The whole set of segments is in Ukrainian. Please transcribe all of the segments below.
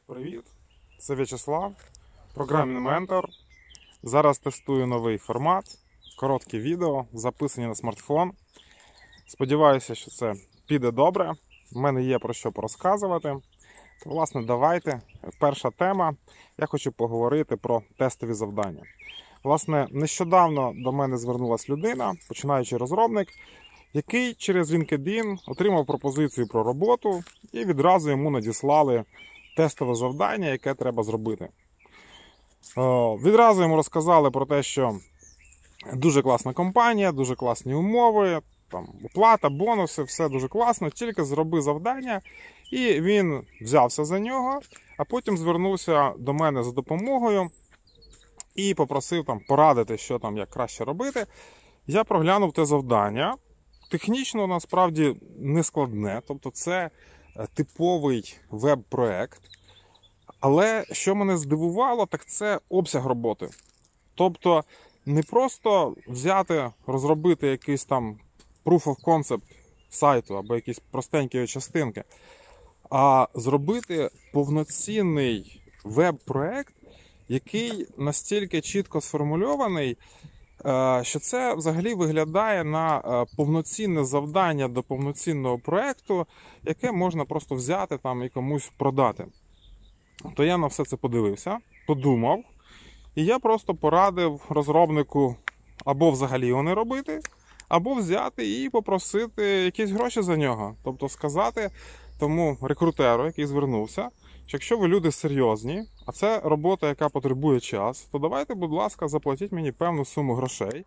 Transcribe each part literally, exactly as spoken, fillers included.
Привіт, це В'ячеслав, програмний ментор. Зараз тестую новий формат, короткі відео, записані на смартфон. Сподіваюся, що це піде добре. У мене є про що порозказувати. То, власне, давайте. Перша тема. Я хочу поговорити про тестові завдання. Власне, нещодавно до мене звернулася людина, починаючий розробник, який через LinkedIn отримав пропозицію про роботу і відразу йому надіслали тестове завдання, яке треба зробити. Відразу йому розказали про те, що дуже класна компанія, дуже класні умови, там, оплата, бонуси, все дуже класно, тільки зроби завдання. І він взявся за нього, а потім звернувся до мене за допомогою і попросив там порадити, що там, як краще робити. Я проглянув те завдання. Технічно, насправді, не складне, тобто це типовий веб-проект. Але що мене здивувало, так це обсяг роботи. Тобто не просто взяти, розробити якийсь там proof of concept сайту або якісь простенькі частинки, а зробити повноцінний веб-проект, який настільки чітко сформульований, що це взагалі виглядає на повноцінне завдання до повноцінного проекту, яке можна просто взяти там і комусь продати. То я на все це подивився, подумав, і я просто порадив розробнику або взагалі його не робити, або взяти і попросити якісь гроші за нього. Тобто сказати тому рекрутеру, який звернувся, що якщо ви люди серйозні, а це робота, яка потребує час, то давайте, будь ласка, заплатіть мені певну суму грошей,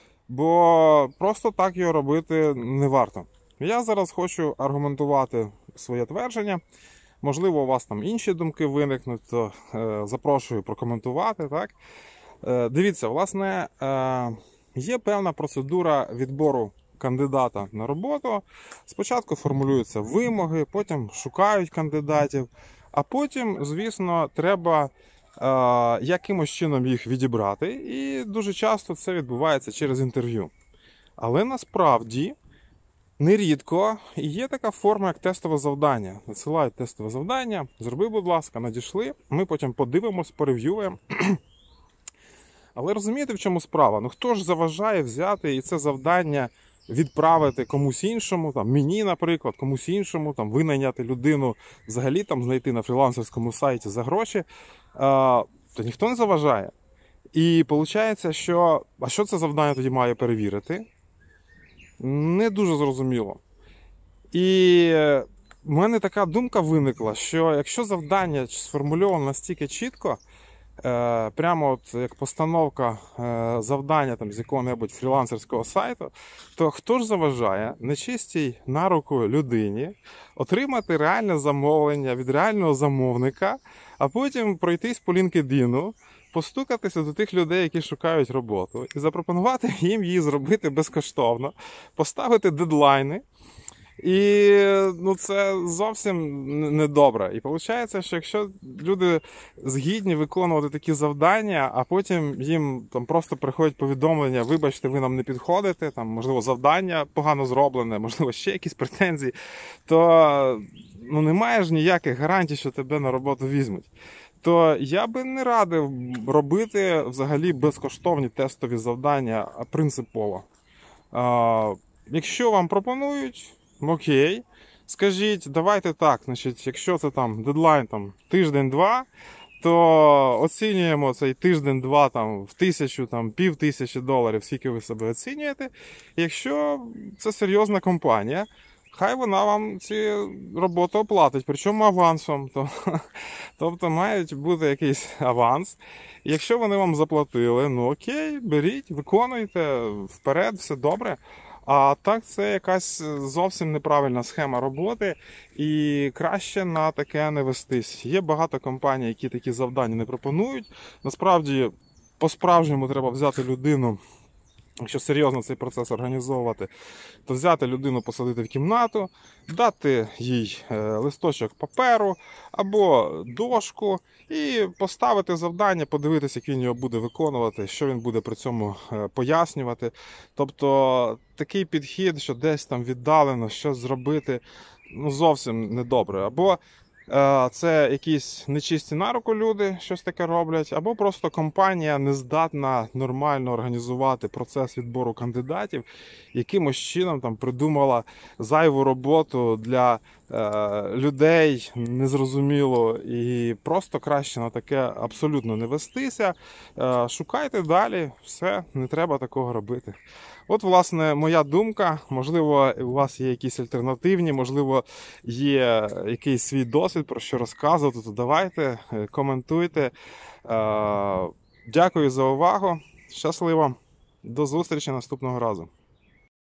бо просто так його робити не варто. Я зараз хочу аргументувати своє твердження. Можливо, у вас там інші думки виникнуть, то е, запрошую прокоментувати. Так? Е, дивіться, власне, е, є певна процедура відбору кандидата на роботу. Спочатку формулюються вимоги, потім шукають кандидатів, а потім, звісно, треба е, якимось чином їх відібрати. І дуже часто це відбувається через інтерв'ю. Але насправді нерідко є така форма, як тестове завдання. Надсилають тестове завдання, зроби, будь ласка, надійшли, ми потім подивимось, порев'юємо. Але розумієте, в чому справа? Ну хто ж заважає взяти і це завдання відправити комусь іншому, там, мені, наприклад, комусь іншому, там, винайняти людину, взагалі там, знайти на фрілансерському сайті за гроші, а, то ніхто не заважає. І виходить, що, а що це завдання тоді має перевірити? Не дуже зрозуміло. І в мене така думка виникла, що якщо завдання сформульовано настільки чітко, е, прямо от як постановка е, завдання там, з якого-небудь фрілансерського сайту, то хто ж заважає нечистій на руку людині отримати реальне замовлення від реального замовника, а потім пройтись по LinkedIn, постукатися до тих людей, які шукають роботу, і запропонувати їм її зробити безкоштовно, поставити дедлайни. І ну, це зовсім недобре. І виходить, що якщо люди згідні виконувати такі завдання, а потім їм там просто приходять повідомлення, вибачте, ви нам не підходите, там, можливо, завдання погано зроблене, можливо, ще якісь претензії, то ну, немає ж ніяких гарантій, що тебе на роботу візьмуть. То я би не радив робити взагалі безкоштовні тестові завдання принципово. А, якщо вам пропонують, окей, скажіть, давайте так, значить, якщо це там дедлайн там, тиждень-два, то оцінюємо цей тиждень-два там, в тисячу, там, пів тисячі доларів, скільки ви себе оцінюєте. Якщо це серйозна компанія, хай вона вам ці роботи оплатить, причому авансом. Тобто мають бути якийсь аванс. Якщо вони вам заплатили, ну окей, беріть, виконуйте, вперед, все добре. А так це якась зовсім неправильна схема роботи і краще на таке не вестись. Є багато компаній, які такі завдання не пропонують. Насправді, по-справжньому треба взяти людину, якщо серйозно цей процес організовувати, то взяти людину, посадити в кімнату, дати їй листочок паперу або дошку і поставити завдання, подивитися, як він його буде виконувати, що він буде при цьому пояснювати. Тобто такий підхід, що десь там віддалено щось зробити, ну зовсім недобре. Або це якісь нечисті на руку люди щось таке роблять, або просто компанія не здатна нормально організувати процес відбору кандидатів, якимось чином там придумала зайву роботу для е, людей, незрозуміло, і просто краще на таке абсолютно не вестися. Е, шукайте далі, все, не треба такого робити. От, власне, моя думка. Можливо, у вас є якісь альтернативні, можливо, є якийсь свій досвід, про що розказувати, то давайте, коментуйте. Дякую за увагу. Щасливо. До зустрічі наступного разу.